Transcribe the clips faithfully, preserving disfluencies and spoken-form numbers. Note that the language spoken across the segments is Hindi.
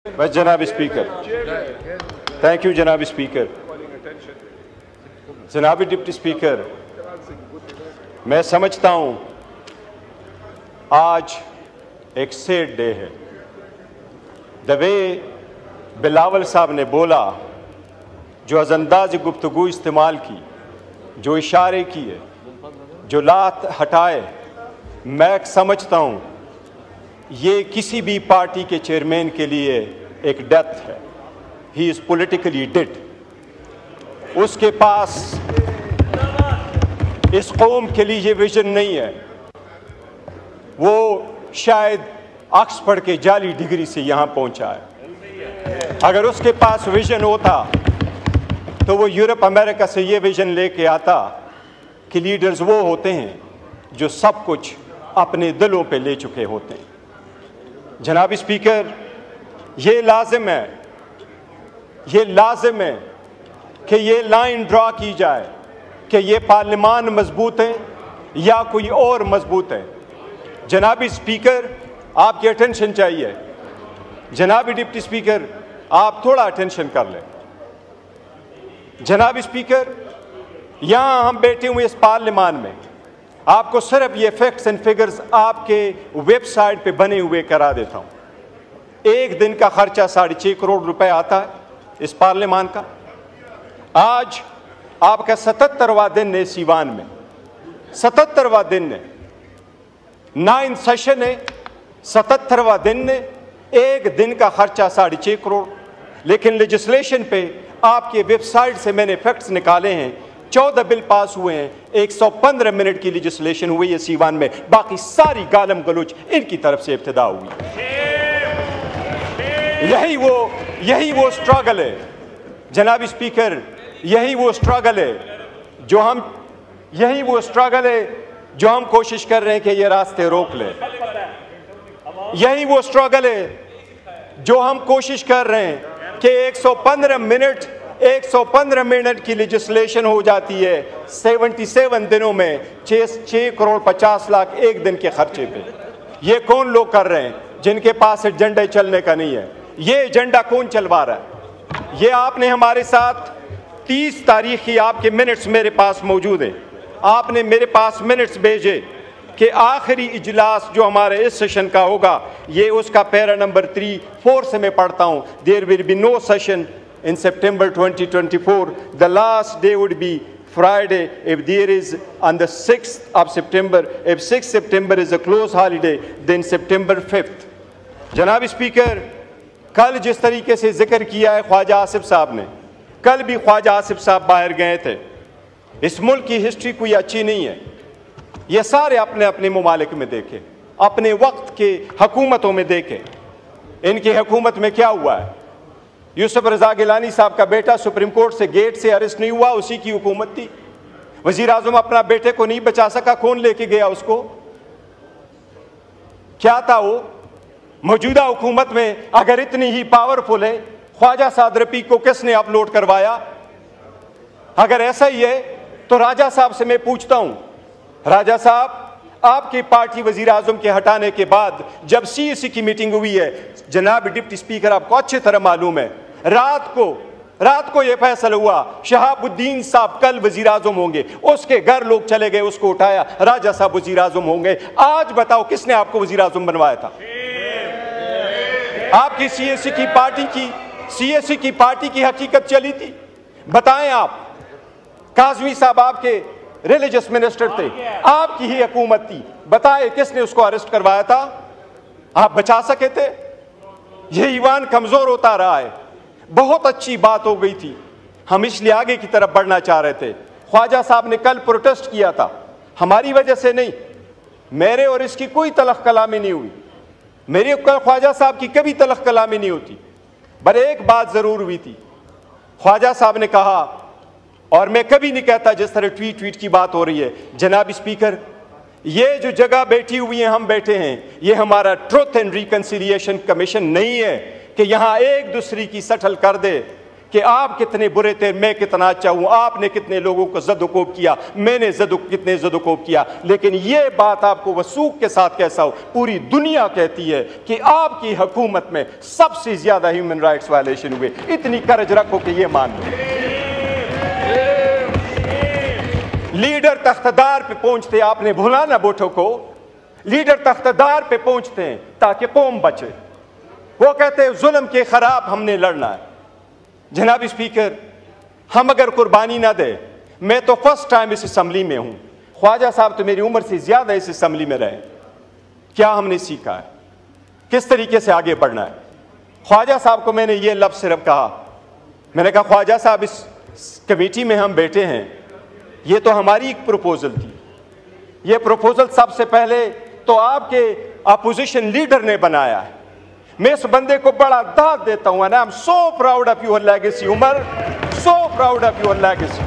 बस जनाब स्पीकर, थैंक यू जनाब स्पीकर। जनाब डिप्टी स्पीकर, मैं समझता हूँ आज एक सैड डे है। द वे बिलावल साहब ने बोला, जो अज़ंदाज़ गुफ्तगू इस्तेमाल की, जो इशारे किए, जो लात हटाए, मैं समझता हूँ ये किसी भी पार्टी के चेयरमैन के लिए एक डेथ है। He is politically dead. उसके पास इस कौम के लिए ये विजन नहीं है। वो शायद ऑक्सफोर्ड के जाली डिग्री से यहाँ पहुँचा है। अगर उसके पास विजन होता तो वो यूरोप अमेरिका से ये विजन लेके आता कि लीडर्स वो होते हैं जो सब कुछ अपने दिलों पे ले चुके होते हैं। जनाब स्पीकर, ये लाजिम है ये लाजिम है कि ये लाइन ड्रा की जाए कि ये पार्लियामान मजबूत है या कोई और मजबूत है। जनाब स्पीकर, आपकी अटेंशन चाहिए। जनाब डिप्टी स्पीकर, आप थोड़ा अटेंशन कर लें। जनाब स्पीकर, यहाँ हम बैठे हुए इस पार्लियामान में, आपको सिर्फ ये फैक्ट्स एंड फिगर्स आपके वेबसाइट पे बने हुए करा देता हूँ। एक दिन का खर्चा साढ़े छः करोड़ रुपए आता है इस पार्लियामान का। आज आपका सतहत्तरवां दिन है सीवान में, सतहत्तरवां दिन है, नाइन सेशन है, सतहत्तरवां दिन है, एक दिन का खर्चा साढ़े छः करोड़। लेकिन लेजिस्लेशन पे आपके वेबसाइट से मैंने फैक्ट्स निकाले हैं, चौदह बिल पास हुए हैं, एक सौ पंद्रह मिनट की लेजिस्लेशन हुई है सीवान में, बाकी सारी गालम गलोच इनकी तरफ से इब्तिदा हुई। यही वो यही वो स्ट्रगल है जनाब स्पीकर, यही वो स्ट्रगल है जो हम यही वो स्ट्रगल है जो हम कोशिश कर रहे हैं कि ये रास्ते रोक ले। यही वो स्ट्रगल है जो हम कोशिश कर रहे हैं कि एक सौ पंद्रह मिनट एक सौ पंद्रह मिनट की लेजिस्लेशन हो जाती है सतहत्तर दिनों में, छः करोड़ पचास लाख एक दिन के खर्चे पे। ये कौन लोग कर रहे हैं जिनके पास एजेंडा चलने का नहीं है? ये एजेंडा कौन चलवा रहा है? ये आपने हमारे साथ तीस तारीख की आपके मिनट्स मेरे पास मौजूद है। आपने मेरे पास मिनट्स भेजे कि आखिरी इजलास जो हमारे इस सेशन का होगा, ये उसका पैरा नंबर थ्री फोर से मैं पढ़ता हूँ। There will be no session in September twenty twenty-four. The last day would be Friday if there is on the sixth of September. If sixth September is a close holiday, then September fifth. जनाब स्पीकर, कल जिस तरीके से जिक्र किया है ख्वाजा आसिफ साहब ने, कल भी ख्वाजा आसिफ साहब बाहर गए थे। इस मुल्क की हिस्ट्री कोई अच्छी नहीं है। ये सारे अपने अपने ममालिक में देखें, अपने वक्त के हुकूमतों में देखें, इनकी हुकूमत में क्या हुआ है। यूसुफ रजा गिलानी साहब का बेटा सुप्रीम कोर्ट से गेट से अरेस्ट नहीं हुआ, उसी की हुकूमत थी। वजीर आजम अपना बेटे को नहीं बचा सका, कौन लेके गया उसको? क्या था वो? मौजूदा हुकूमत में अगर इतनी ही पावरफुल है, ख्वाजा साद रफीक को किसने अपलोड करवाया? अगर ऐसा ही है तो राजा साहब से मैं पूछता हूं, राजा साहब, आपकी पार्टी वजीर आजम के हटाने के बाद जब सी ए सी की मीटिंग हुई है, जनाब डिप्टी स्पीकर आपको अच्छी तरह मालूम है, रात को रात को यह फैसला हुआ शहाबुद्दीन साहब कल वजीर आजम होंगे। उसके घर लोग चले गए, उसको उठाया, राजा साहब वजीर आजम होंगे। आज बताओ किसने आपको वजीर आजम बनवाया था? आपकी सी ए सी की पार्टी की सी ए सी की पार्टी की हकीकत चली थी। बताएं आप, काजमी साहब आपके रिलीजियस मिनिस्टर थे, आपकी ही हुकूमत थी, बताए किसने उसको अरेस्ट करवाया था? आप बचा सके थे? ये ईमान कमजोर होता रहा है। बहुत अच्छी बात हो गई थी, हम इसलिए आगे की तरफ बढ़ना चाह रहे थे। ख्वाजा साहब ने कल प्रोटेस्ट किया था, हमारी वजह से नहीं, मेरे और इसकी कोई तलख कलामी नहीं हुई, मेरे कल ख्वाजा साहब की कभी तलख कलामी नहीं होती। पर एक बात जरूर हुई थी, ख्वाजा साहब ने कहा, और मैं कभी नहीं कहता जिस तरह ट्वीट ट्वीट की बात हो रही है, जनाब स्पीकर, ये जो जगह बैठी हुई है, हम बैठे हैं, ये हमारा ट्रुथ एंड रिकंसिलिएशन कमीशन नहीं है कि यहाँ एक दूसरे की सटल कर दे कि आप कितने बुरे थे, मैं कितना अच्छा हूं, आपने कितने लोगों को ज़द-ओ-कोब किया, मैंने ज़द कितने ज़द-ओ-कोब किया। लेकिन ये बात आपको वसूख के साथ कैसा हो, पूरी दुनिया कहती है कि आपकी हुकूमत में सबसे ज्यादा ह्यूमन राइट्स वायलेशन हुए। इतनी करज रखो कि ये मान लो। लीडर तख्तदार पे पहुंचते, आपने भुला ना भुट्टो को, लीडर तख्तदार पे पहुंचते हैं ताकि कौम बचे। वो कहते हैं जुल्म के खिलाफ हमने लड़ना है। जनाब स्पीकर, हम अगर कुर्बानी ना दे, मैं तो फर्स्ट टाइम इस असम्बली में हूं, ख्वाजा साहब तो मेरी उम्र से ज्यादा इस असम्बली में रहे। क्या हमने सीखा है, किस तरीके से आगे बढ़ना है? ख्वाजा साहब को मैंने ये लफ्ज़ सिर्फ कहा, मैंने कहा ख्वाजा साहब इस कमेटी में हम बैठे हैं, ये तो हमारी एक प्रपोजल थी, ये प्रपोजल सबसे पहले तो आपके अपोजिशन लीडर ने बनाया है। मैं इस बंदे को बड़ा दाद देता हूं। I am so proud of your legacy Omar, so proud of your legacy.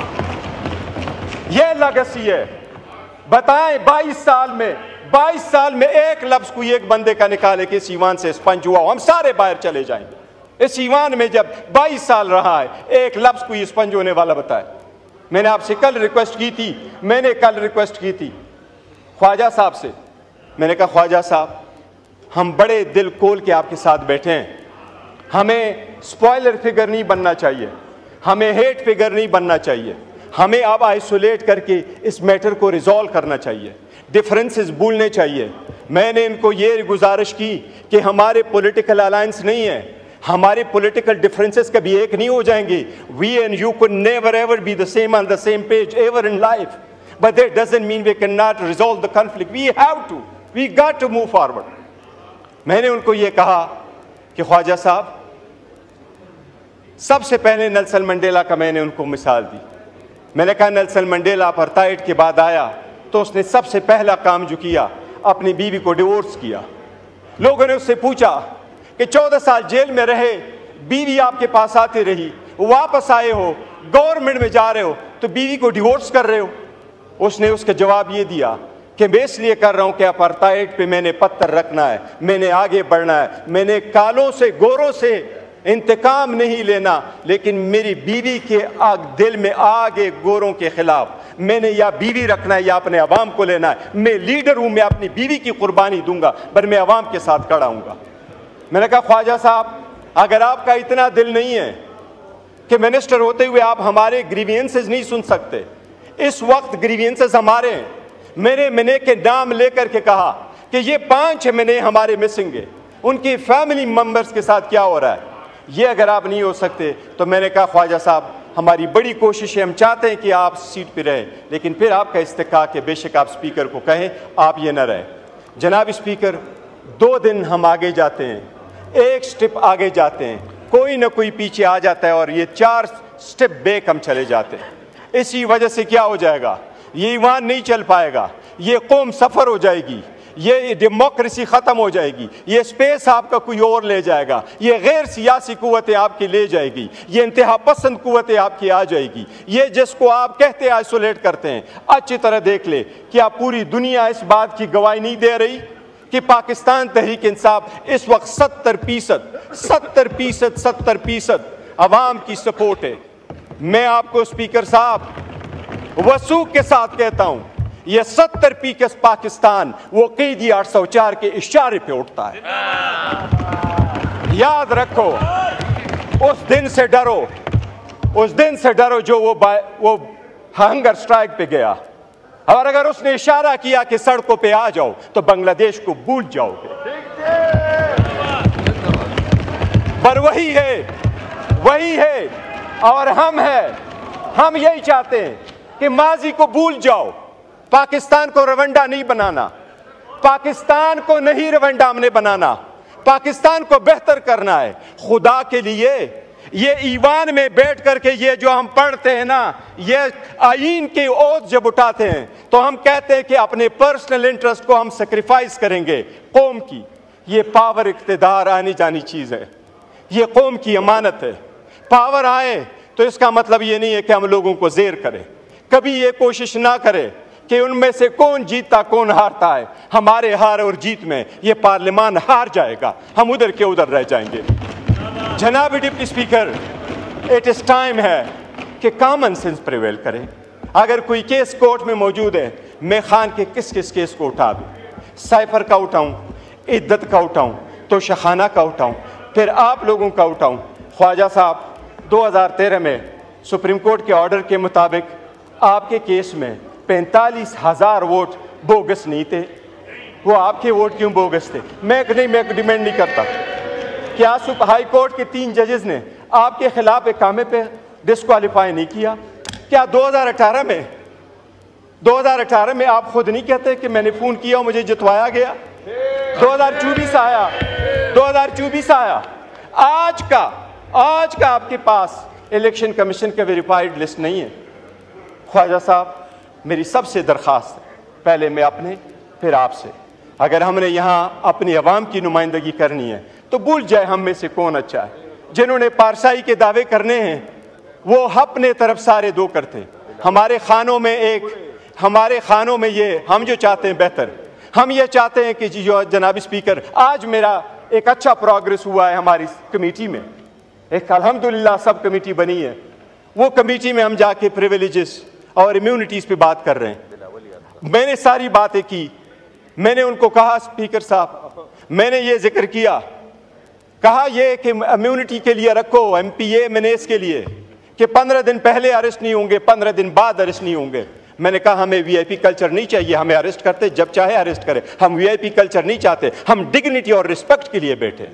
ये लेगेसी है। बताएं बाईस साल में बाईस साल में एक लफ्ज कोई एक बंदे का निकाले कि इस ईवान से स्पंज हुआ, हम सारे बाहर चले जाएंगे। इस ईवान में जब बाईस साल रहा है, एक लफ्ज कोई स्पंज होने वाला बताए। मैंने आपसे कल रिक्वेस्ट की थी मैंने कल रिक्वेस्ट की थी ख्वाजा साहब से। मैंने कहा ख्वाजा साहब, हम बड़े दिल खोल के आपके साथ बैठे हैं, हमें स्पॉइलर फिगर नहीं बनना चाहिए, हमें हेट फिगर नहीं बनना चाहिए, हमें अब आइसोलेट करके इस मैटर को रिजॉल्व करना चाहिए, डिफरेंसेस भूलने चाहिए। मैंने इनको ये गुजारिश की कि हमारे पॉलिटिकल अलायंस नहीं है, हमारे पॉलिटिकल डिफरेंसेस कभी एक नहीं हो जाएंगे। We and you could never ever be the same on the same page ever in life, but that doesn't mean we can not resolve the conflict. We have to we got to move forward. मैंने उनको ये कहा कि ख्वाजा साहब, सबसे पहले नेल्सन मंडेला का मैंने उनको मिसाल दी। मैंने कहा नेल्सन मंडेला अपार्थाइड के बाद आया तो उसने सबसे पहला काम जो किया, अपनी बीवी को डिवोर्स किया। लोगों ने उससे पूछा कि चौदह साल जेल में रहे, बीवी आपके पास आती रही, वापस आए हो, गवर्नमेंट में जा रहे हो, तो बीवी को डिवोर्स कर रहे हो। उसने उसका जवाब ये दिया कि मैं इसलिए कर रहा हूं कि अपार्थाइड पे मैंने पत्थर रखना है, मैंने आगे बढ़ना है, मैंने कालों से गोरों से इंतकाम नहीं लेना, लेकिन मेरी बीवी के आग दिल में आगे गोरों के खिलाफ मैंने या बीवी रखना है या अपने अवाम को लेना है। मैं लीडर हूं, मैं अपनी बीवी की कुर्बानी दूंगा, पर मैं अवाम के साथ खड़ा हूंगा। मैंने कहा ख्वाजा साहब, अगर आपका इतना दिल नहीं है कि मिनिस्टर होते हुए आप हमारे ग्रीवियंसेस नहीं सुन सकते, इस वक्त ग्रीवियंसेस हमारे हैं। मेरे मने के नाम लेकर के कहा कि ये पांच मने हमारे मिसिंग है, उनकी फैमिली मेंबर्स के साथ क्या हो रहा है, ये अगर आप नहीं हो सकते तो मैंने कहा ख्वाजा साहब, हमारी बड़ी कोशिश है, हम चाहते हैं कि आप सीट पर रहें, लेकिन फिर आपका इस्तेका कि बेशक आप स्पीकर को कहें आप ये न रहें। जनाब स्पीकर, दो दिन हम आगे जाते हैं, एक स्टेप आगे जाते हैं, कोई ना कोई पीछे आ जाता है और ये चार स्टेप बैक हम चले जाते हैं। इसी वजह से क्या हो जाएगा, ये ईवान नहीं चल पाएगा, ये कौम सफ़र हो जाएगी, ये डेमोक्रेसी ख़त्म हो जाएगी, ये स्पेस आपका कोई और ले जाएगा, ये गैर सियासी कुव्वतें आपकी ले जाएगी, ये इंतहा पसंद कुव्वतें आपकी आ जाएगी। ये जिसको आप कहते हैं आइसोलेट करते हैं, अच्छी तरह देख ले कि आप पूरी दुनिया इस बात की गवाही नहीं दे रही कि पाकिस्तान तहरीक इंसाफ इस वक्त सत्तर फीसद सत्तर फीसद सत्तर फीसद अवाम की सपोर्ट है। मैं आपको स्पीकर साहब वसूख के साथ कहता हूं, यह सत्तर फीसद पाकिस्तान वो कैदी आठ सौ चार के इशारे पे उठता है। याद रखो, उस दिन से डरो, उस दिन से डरो जो वो वो हंगर स्ट्राइक पे गया, और अगर उसने इशारा किया कि सड़कों पे आ जाओ तो बांग्लादेश को भूल जाओगे। पर वही है वही है और हम हैं, हम यही चाहते हैं कि माजी को भूल जाओ, पाकिस्तान को रवंडा नहीं बनाना, पाकिस्तान को नहीं रवंडा हमने बनाना, पाकिस्तान को बेहतर करना है। खुदा के लिए ये ईवान में बैठ करके ये जो हम पढ़ते हैं ना, ये आईन की ओथ जब उठाते हैं तो हम कहते हैं कि अपने पर्सनल इंटरेस्ट को हम सेक्रीफाइस करेंगे कौम की। ये पावर इख्तिदार आनी जानी चीज है, ये कौम की अमानत है। पावर आए तो इसका मतलब ये नहीं है कि हम लोगों को जेर करें, कभी ये कोशिश ना करें कि उनमें से कौन जीतता कौन हारता है। हमारे हार और जीत में ये पार्लियामान हार जाएगा, हम उधर के उधर रह जाएंगे। जनाब deputy speaker, it is time है कि कॉमन सेंस प्रिवेल करे। अगर कोई केस कोर्ट में मौजूद है, मैं खान के किस किस केस को उठा दूँ? साइफर का उठाऊँ, इद्दत का उठाऊँ, तो शखाना का उठाऊँ, फिर आप लोगों का उठाऊँ। ख्वाजा साहब दो हज़ार तेरह में सुप्रीम कोर्ट के ऑर्डर के मुताबिक आपके केस में पैंतालीस हज़ार वोट बोगस नहीं थे। वो आपके वोट क्यों बोगस थे? मैं नहीं मैं डिमांड नहीं करता। क्या सुप्रीम हाई कोर्ट के तीन जजेस ने आपके खिलाफ एक कामे पे डिस्क्वालीफाई नहीं किया? क्या दो हज़ार अठारह में दो हज़ार अठारह में आप खुद नहीं कहते कि मैंने फ़ोन किया और मुझे जितवाया गया? दो हज़ार चौबीस आया दो हज़ार चौबीस आया आज का आज का आपके पास इलेक्शन कमीशन का वेरीफाइड लिस्ट नहीं है। ख्वाजा साहब, मेरी सबसे दरख्वास्त है, पहले मैं अपने फिर आपसे, अगर हमने यहाँ अपनी आवाम की नुमाइंदगी करनी है तो भूल जाए हम में से कौन अच्छा है। जिन्होंने पारसाई के दावे करने हैं वो अपने तरफ सारे दो करते। हमारे खानों में एक हमारे खानों में ये हम जो चाहते हैं बेहतर, हम ये चाहते हैं कि जो जनाब स्पीकर, आज मेरा एक अच्छा प्रोग्रेस हुआ है हमारी कमेटी में, एक अल्हम्दुलिल्लाह सब कमेटी बनी है। वो कमेटी में हम जाके प्रिविलेजेस और इम्यूनिटीज़ पे बात कर रहे हैं। मैंने सारी बातें की, मैंने उनको कहा स्पीकर साहब, मैंने ये जिक्र किया, कहा ये कि इम्यूनिटी के लिए रखो, एम पी ए मैनेस के लिए, कि पंद्रह दिन पहले अरेस्ट नहीं होंगे, पंद्रह दिन बाद अरेस्ट नहीं होंगे। मैंने कहा हमें वी आई पी कल्चर नहीं चाहिए, हमें अरेस्ट करते जब चाहे अरेस्ट करें, हम वी आई पी कल्चर नहीं चाहते, हम डिग्निटी और रिस्पेक्ट के लिए बैठे,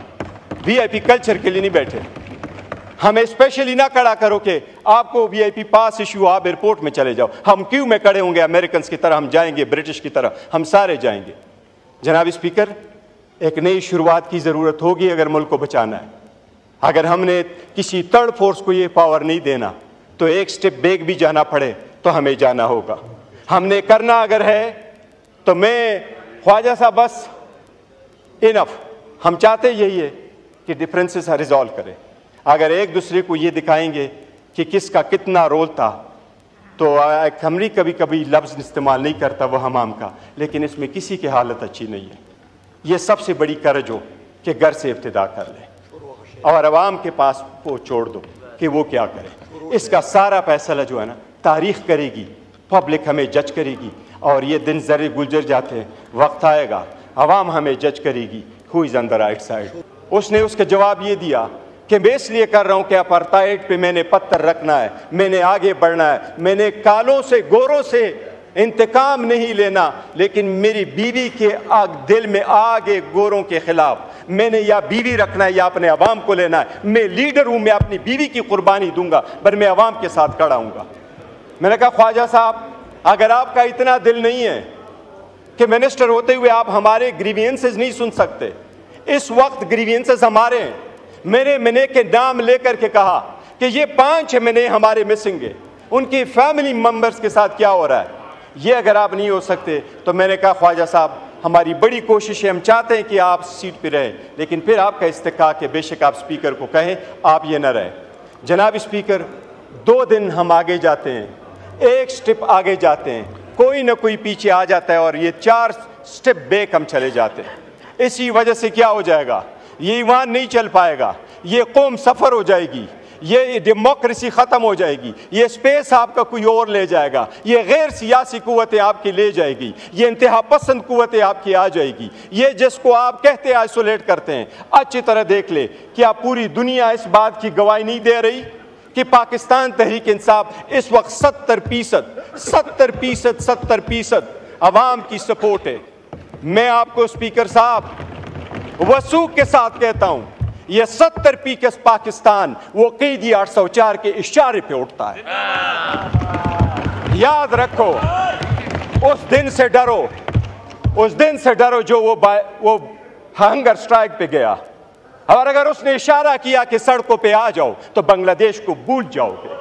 वी आई पी कल्चर के लिए नहीं बैठे। हमें स्पेशली ना खड़ा करो कि आपको V I P pass issue, आप एयरपोर्ट में चले जाओ। हम क्यों में खड़े होंगे अमेरिकन की तरह, हम जाएंगे ब्रिटिश की तरह, हम सारे जाएंगे। जनाब स्पीकर, एक नई शुरुआत की ज़रूरत होगी अगर मुल्क को बचाना है। अगर हमने किसी थर्ड फोर्स को ये पावर नहीं देना तो एक स्टेप बैक भी जाना पड़े तो हमें जाना होगा। हमने करना अगर है तो मैं ख्वाजा साहब बस इनफ, हम चाहते यही है कि डिफरेंसेस रिजॉल्व करें। अगर एक दूसरे को ये दिखाएंगे कि किसका कितना रोल था, तो हमरी कभी कभी लफ्ज़ इस्तेमाल नहीं करता वो हमाम का, लेकिन इसमें किसी की हालत अच्छी नहीं है। ये सबसे बड़ी कर्ज हो कि घर से इब्तिदा कर लें और आवाम के पास वो छोड़ दो कि वो क्या करे। इसका सारा फैसला जो है ना तारीख़ करेगी, पब्लिक हमें जज करेगी, और ये दिन ज़रे गुजर जाते हैं, वक्त आएगा आवाम हमें जज करेगी who is on the right side. उसने उसका जवाब ये दिया कि मैं इसलिए कर रहा हूँ कि अपार्टाइड पे मैंने पत्थर रखना है, मैंने आगे बढ़ना है, मैंने कालों से गोरों से इंतकाम नहीं लेना, लेकिन मेरी बीवी के आग दिल में आगे गोरों के खिलाफ मैंने या बीवी रखना है या अपने अवाम को लेना है। मैं लीडर हूँ, मैं अपनी बीवी की कुर्बानी दूंगा, पर मैं अवाम के साथ खड़ा हूँगा। मैंने कहा ख्वाजा साहब, अगर आपका इतना दिल नहीं है कि मिनिस्टर होते हुए आप हमारे ग्रीवियंसेस नहीं सुन सकते, इस वक्त ग्रीवियंसेस हमारे हैं। मेरे मने के नाम लेकर के कहा कि ये पांच महीने हमारे मिसिंग है, उनकी फैमिली मेंबर्स के साथ क्या हो रहा है, ये अगर आप नहीं हो सकते तो मैंने कहा ख्वाजा साहब हमारी बड़ी कोशिश है, हम चाहते हैं कि आप सीट पे रहे, लेकिन फिर आपका इस्तेका कि बेशक आप स्पीकर को कहें आप ये न रहे। जनाब स्पीकर, दो दिन हम आगे जाते हैं, एक स्टेप आगे जाते हैं, कोई ना कोई पीछे आ जाता है और ये चार स्टेप बैक हम चले जाते हैं। इसी वजह से क्या हो जाएगा, ये ईमान नहीं चल पाएगा, ये कौम सफ़र हो जाएगी, ये डेमोक्रेसी ख़त्म हो जाएगी, ये स्पेस आपका कोई और ले जाएगा, ये गैर सियासी कुव्वतें आपकी ले जाएगी, ये इंतहा पसंद कुव्वतें आपकी आ जाएगी। ये जिसको आप कहते हैं आइसोलेट करते हैं, अच्छी तरह देख ले कि आप पूरी दुनिया इस बात की गवाही नहीं दे रही कि पाकिस्तान तहरीक इंसाफ इस वक्त सत्तर फीसद सत्तर फीसद सत्तर फीसद अवाम की सपोर्ट है। मैं आपको स्पीकर साहब वसूख के साथ कहता हूं, ये सत्तर फीसद पाकिस्तान वो कैदी आठ सौ चार के इशारे पे उठता है। याद रखो, उस दिन से डरो, उस दिन से डरो जो वो वो हंगर स्ट्राइक पे गया, और अगर उसने इशारा किया कि सड़कों पे आ जाओ तो बांग्लादेश को भूल जाओगे।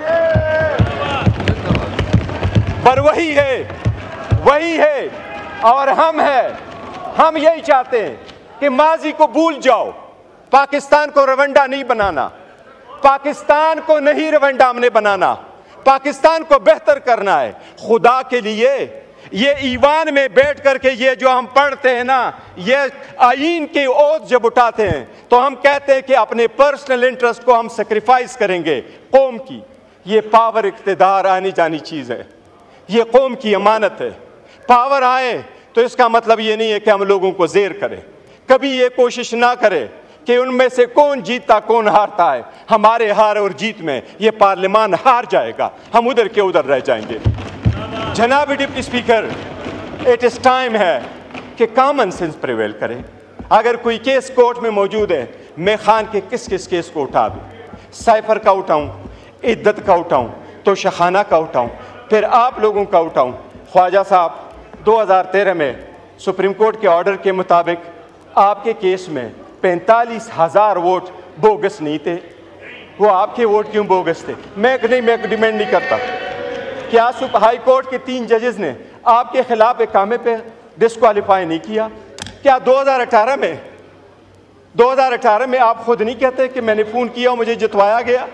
पर वही है, वही है और हम हैं, हम यही चाहते हैं कि माजी को भूल जाओ, पाकिस्तान को रवंडा नहीं बनाना, पाकिस्तान को नहीं रवंडा हमने बनाना, पाकिस्तान को बेहतर करना है। खुदा के लिए ये ईवान में बैठ करके ये जो हम पढ़ते हैं ना, ये आईन की ओथ जब उठाते हैं तो हम कहते हैं कि अपने पर्सनल इंटरेस्ट को हम सेक्रीफाइस करेंगे कौम की। ये पावर इख्तिदार आनी जानी चीज़ है, ये कौम की अमानत है। पावर आए तो इसका मतलब ये नहीं है कि हम लोगों को जेर करें। कभी ये कोशिश ना करें कि उनमें से कौन जीतता कौन हारता है। हमारे हार और जीत में ये पार्लियामान हार जाएगा, हम उधर के उधर रह जाएंगे। जनाब deputy speaker, it is time है कि कॉमन सेंस प्रिवेल करे। अगर कोई केस कोर्ट में मौजूद है, मैं खान के किस किस केस को उठा दूँ? साइफर का उठाऊँ, इद्दत का उठाऊँ, तो शखाना का उठाऊँ, फिर आप लोगों का उठाऊँ। ख्वाजा साहब, दो हज़ार तेरह में सुप्रीम कोर्ट के ऑर्डर के मुताबिक आपके केस में पैंतालीस हज़ार वोट बोगस नहीं थे। वो आपके वोट क्यों बोगस थे? मैं नहीं मैं डिमांड नहीं करता। क्या सुप हाई कोर्ट के तीन जजेस ने आपके खिलाफ इकामे पे डिस्क्वालीफाई नहीं किया? क्या दो हज़ार अठारह में दो हज़ार अठारह में आप खुद नहीं कहते कि मैंने फ़ोन किया और मुझे जितवाया गया?